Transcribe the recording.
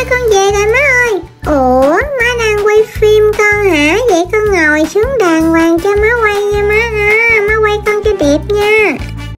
ơi, con về rồi má ơi. Ủa, má đang quay phim con hả? Vậy con ngồi xuống đàng hoàng cho má